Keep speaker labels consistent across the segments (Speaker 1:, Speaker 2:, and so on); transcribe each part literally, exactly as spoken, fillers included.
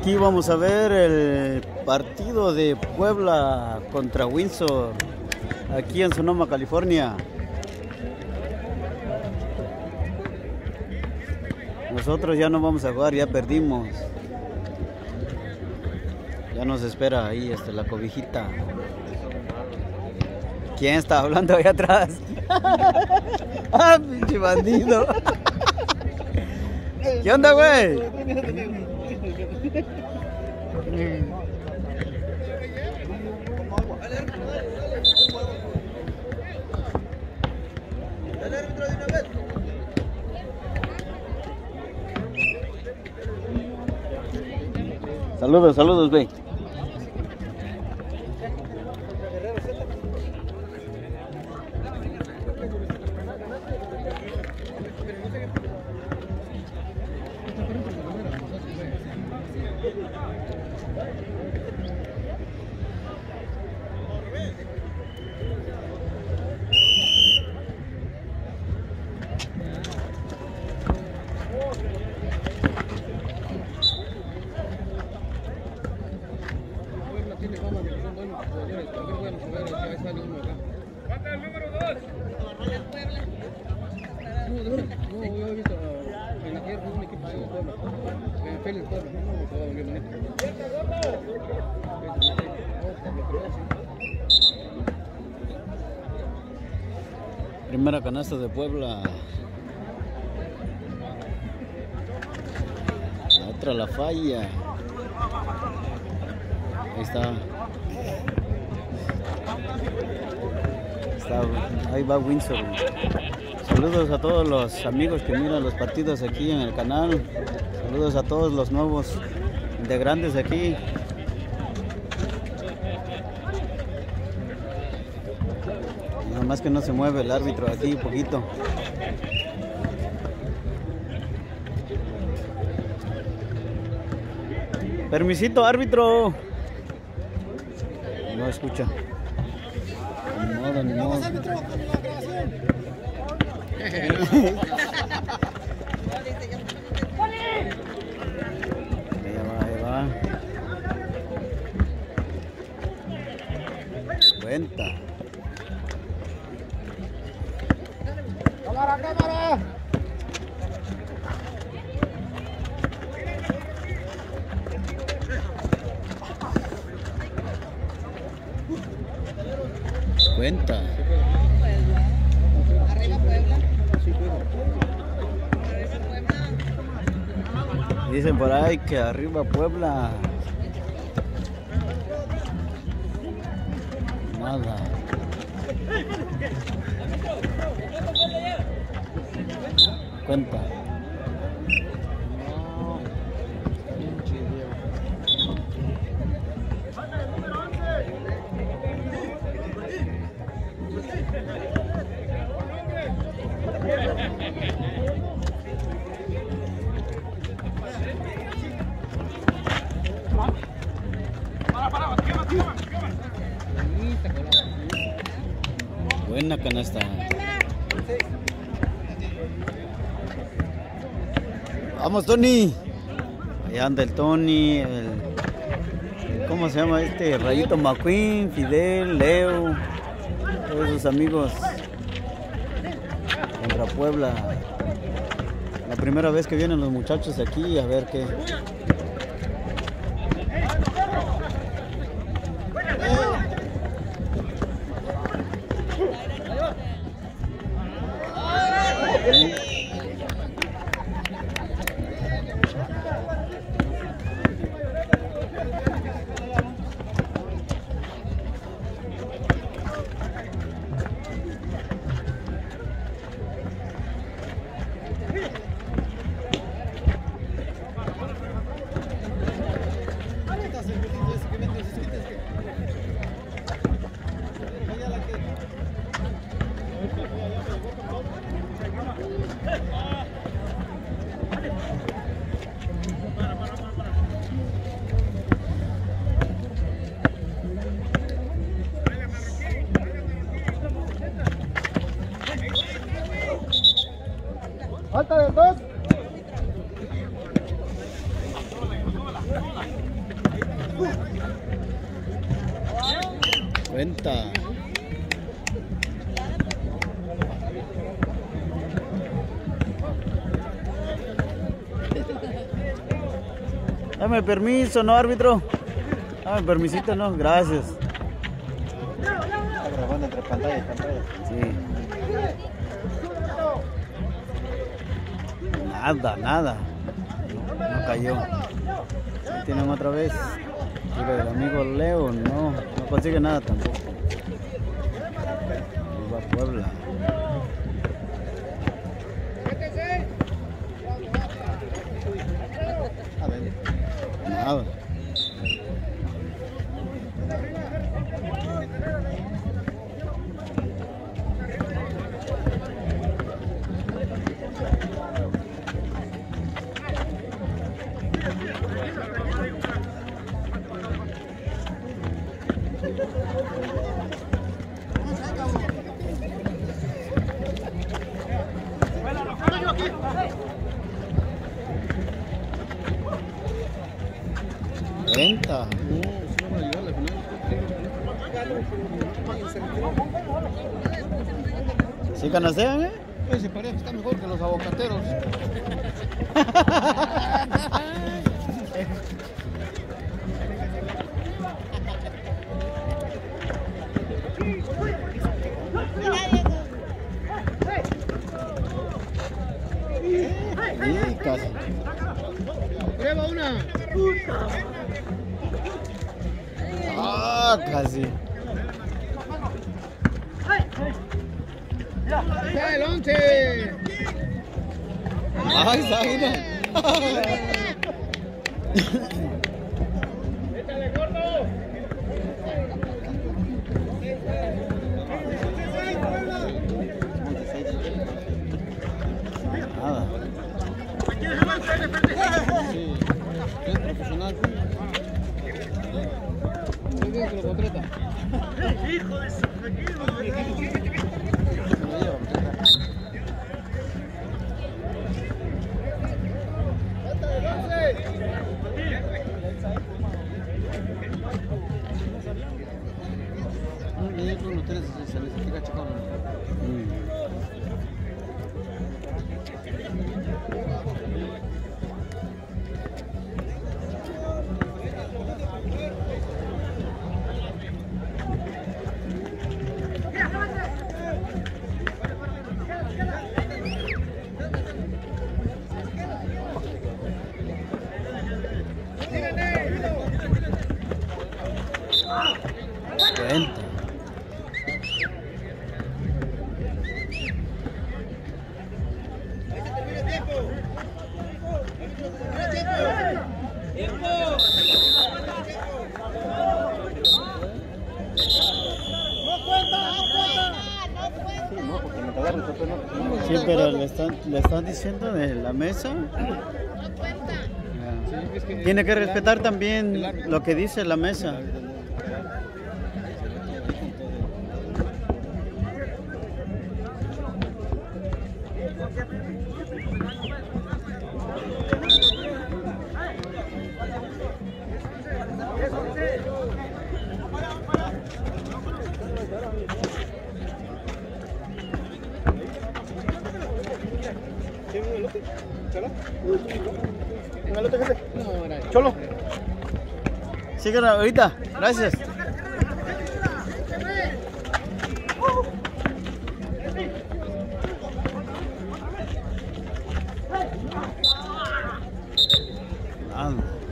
Speaker 1: Aquí vamos a ver el partido de Puebla contra Windsor, aquí en Sonoma, California. Nosotros ya no vamos a jugar, ya perdimos. Ya nos espera ahí este, la cobijita. ¿Quién está hablando ahí atrás? ¡Ah, pinche bandido! ¿Qué onda, güey? Saludos, saludos, güey. Primera canasta de Puebla. La otra la falla. Ahí está. Está ahí va Windsor. Saludos a todos los amigos que miran los partidos aquí en el canal. Saludos a todos los nuevos integrantes aquí. Nada más que no se mueve el árbitro aquí un poquito. Permisito, árbitro. No escucha. Ni modo, ni modo. Ahí va, ahí va. Cuenta.
Speaker 2: ¡Cámara, cámara!
Speaker 1: Cuenta.
Speaker 3: Arriba Puebla.
Speaker 1: Dicen por ahí que arriba Puebla. Nada. Cuenta. Buena canasta. Vamos, Tony. Allá anda el Tony, el, ¿cómo se llama este? Rayito McQueen, Fidel, Leo, todos sus amigos contra Puebla. La primera vez que vienen los muchachos aquí, a ver qué. Cuenta. Dame permiso, ¿no, árbitro? Dame permisito, ¿no? Gracias.
Speaker 2: Está grabando entre pantalla y pantalla.
Speaker 1: Sí. Nada, nada. No cayó. Ahí tienen otra vez. Pero el amigo Leo no, no consigue nada tampoco. Ahí va Puebla.
Speaker 2: A ver.
Speaker 1: Nada. Venta. ¿Sí canasean, eh?
Speaker 2: Ese parece que está mejor que los aguacateros.
Speaker 1: Sí, casi.
Speaker 2: Prueba una.
Speaker 1: Ah, casi.
Speaker 2: ¡Ya el once!
Speaker 1: Ay, Zaira.
Speaker 2: ¡Échale, gordo!
Speaker 1: Nada.
Speaker 2: Sí, es profesional. Muy bien que lo contrata. ¡Hijo de su se necesita checar.
Speaker 1: Cuenta. Sí, pero le están, le están diciendo de la mesa. Ya. Tiene que respetar también lo que dice la mesa.
Speaker 2: Cholo.
Speaker 1: Síguela ahorita, gracias. Ah.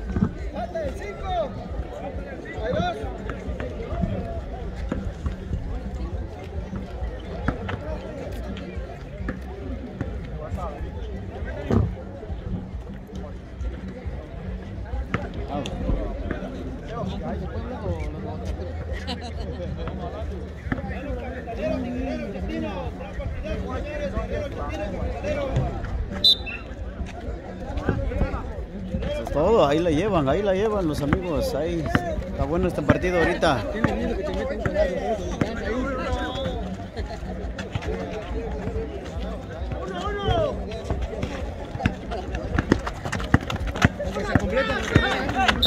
Speaker 1: Eso es todo, ahí la llevan, ahí la llevan los amigos, ahí está bueno este partido ahorita.
Speaker 2: Se completa.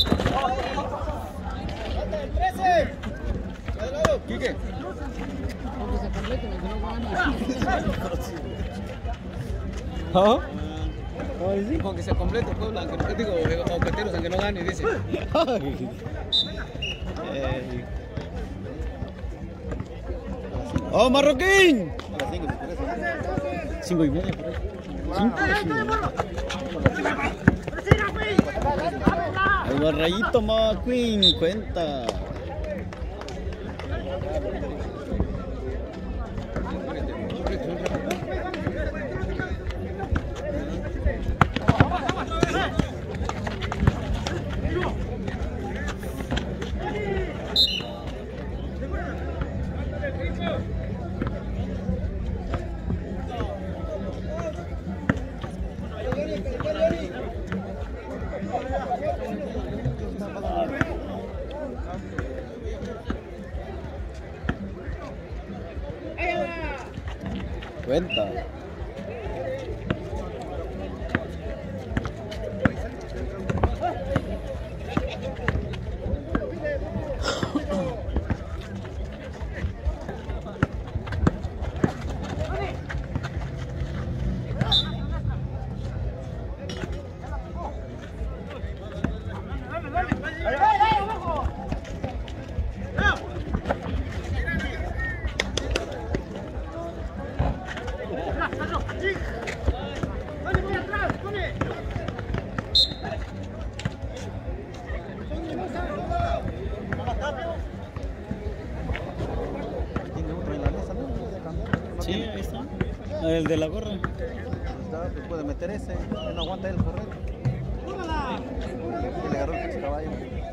Speaker 1: ¿Ah?
Speaker 2: Con que sea completo, Puebla, aunque no digo, objetivos, aunque no gane, dice.
Speaker 1: Eh. ¡Oh, Marroquín! Cinco y media por ahí. El barrayito McQueen cuenta. Cuenta. Sí, ahí está. El de la gorra.
Speaker 3: Pues puede meter ese, no aguanta él correr. Y le agarró el pinche caballo.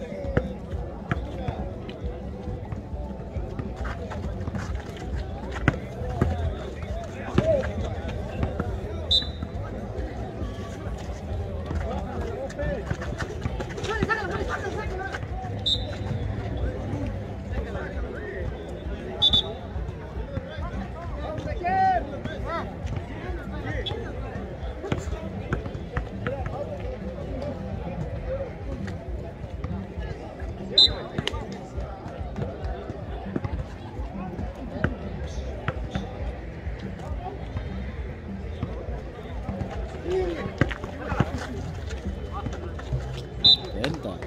Speaker 1: Cuenta.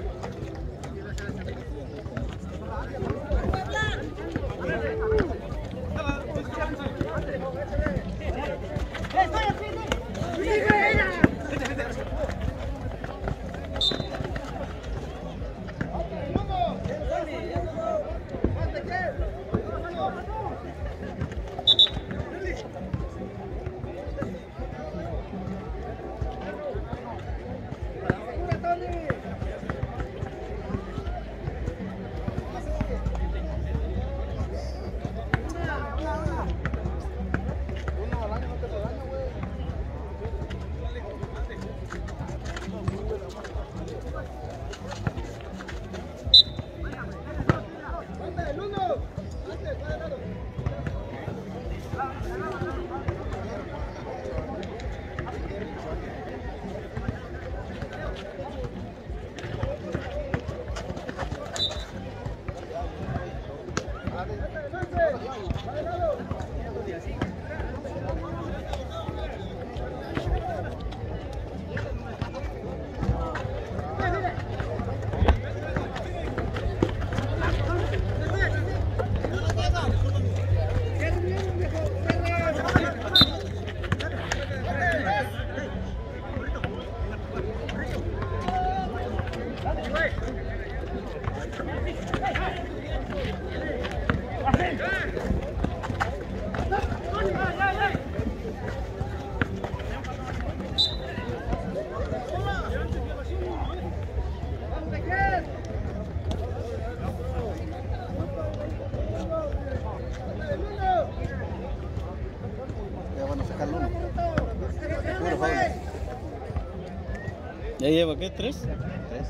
Speaker 1: ¿Ya lleva qué? ¿Tres?
Speaker 3: Tres.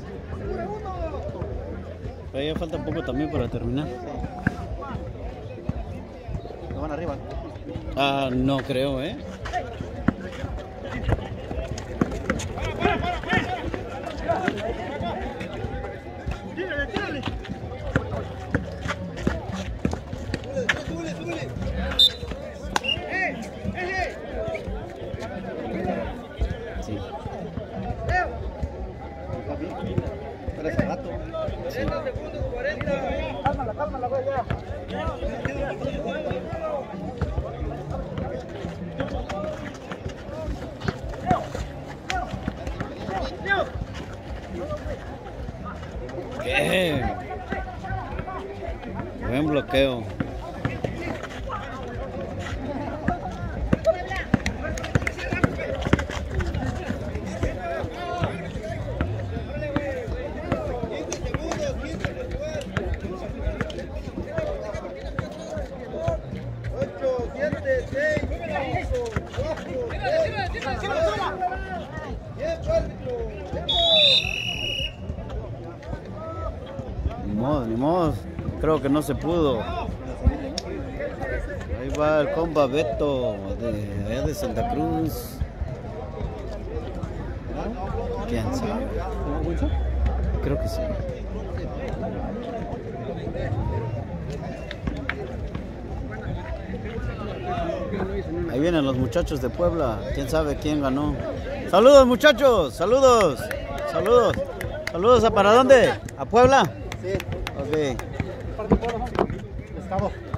Speaker 1: Pero ya falta poco también para terminar.
Speaker 3: ¿No van arriba?
Speaker 1: Ah, no creo, ¿eh?
Speaker 3: Pero hace rato.
Speaker 1: Sí.
Speaker 3: Cálmala, cálmala, güey, ya.
Speaker 1: ¿Qué? Buen bloqueo. Ni modo, ni modo. Creo que no se pudo. Ahí va el compa Beto de allá de Santa Cruz. ¿Quién sabe? Creo que sí. Ahí vienen los muchachos de Puebla. ¿Quién sabe quién ganó? Saludos, muchachos. Saludos. Saludos. Saludos. ¿A para dónde? ¿A Puebla?
Speaker 3: Sí.
Speaker 1: Ok.
Speaker 3: Parte de Puebla, ¿no? Estado.